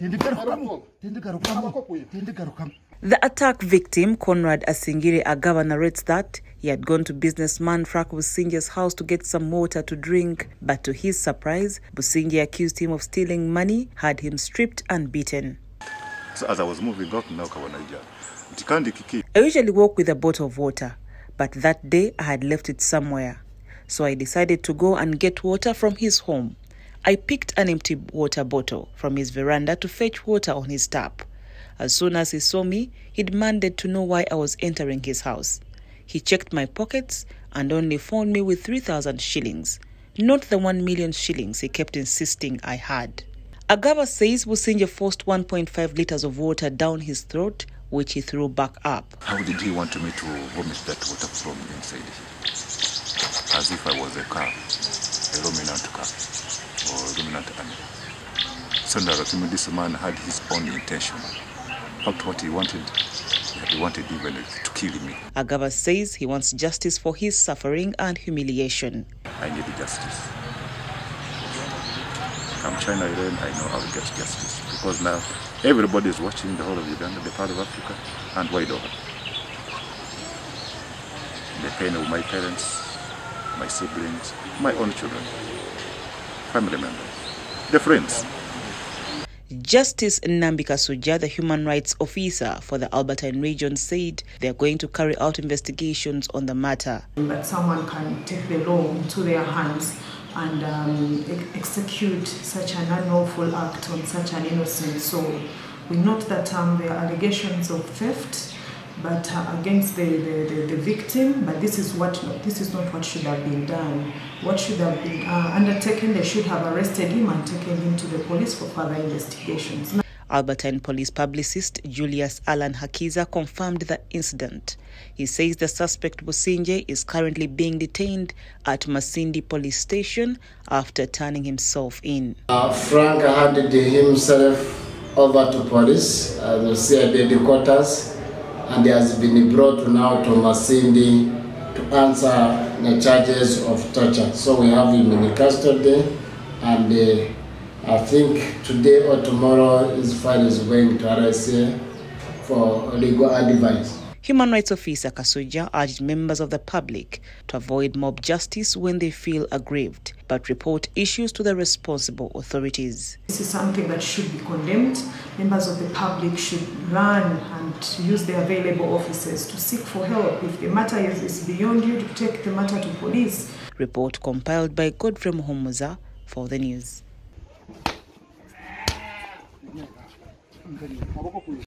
The attack victim, Conrad Asingire Agaba, narrates that he had gone to businessman Frank Businje's house to get some water to drink, but to his surprise, Businje accused him of stealing money, had him stripped and beaten. So as I was moving up, I usually walk with a bottle of water, but that day I had left it somewhere. So I decided to go and get water from his home. I picked an empty water bottle from his veranda to fetch water on his tap. As soon as he saw me, he demanded to know why I was entering his house. He checked my pockets and only found me with 3,000 shillings, not the 1 million shillings he kept insisting I had. Agaba says Businje forced 1.5 liters of water down his throat, which he threw back up. How did he want me to vomit that water from inside here? As if I was a car, a ruminant car, or ruminant animal. So that this man had his own intention. Not what he wanted even to kill me. Agaba says he wants justice for his suffering and humiliation. I need justice. I'm China Iran, I know I'll get justice. Because now everybody is watching the whole of Uganda, the part of Africa, and wide over. The pain of my parents, my siblings, my own children, family members, the friends. Justice Nnambi Kasujja, the human rights officer for the Albertine region, said they are going to carry out investigations on the matter. But someone can take the law into their hands and execute such an unlawful act on such an innocent soul. We note that there are allegations of theft, but against the victim. But this is not what should have been done. What should have been undertaken? They should have arrested him and taken him to the police for further investigations. Albertine police publicist Julius Alan Hakiza confirmed the incident. He says the suspect Businje is currently being detained at Masindi police station after turning himself in. Frank handed himself over to police, the CID quarters, and he has been brought now to Masindi to answer the charges of torture. So we have him in custody, and I think today or tomorrow his file is going to RSA for legal advice. Human Rights Officer Kasujja urged members of the public to avoid mob justice when they feel aggrieved, but report issues to the responsible authorities. This is something that should be condemned. Members of the public should run and use the available offices to seek for help. If the matter is beyond you, to take the matter to police. Report compiled by Godfrey Muhumuza for the news.